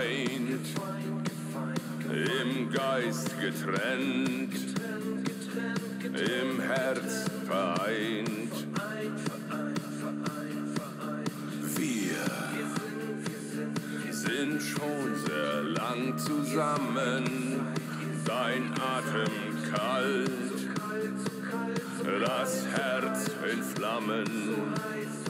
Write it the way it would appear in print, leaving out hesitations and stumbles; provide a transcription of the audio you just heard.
geeint, im Geist getrennt, im Herz vereint. Wir sind schon sehr lang zusammen, dein Atem kalt, das Herz in Flammen.